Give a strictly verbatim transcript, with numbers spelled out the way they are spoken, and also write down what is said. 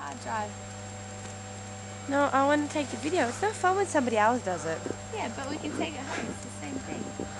hard drive. No, I want to take the video. It's no fun when somebody else does it. Yeah, but we can take it home. It's the same thing.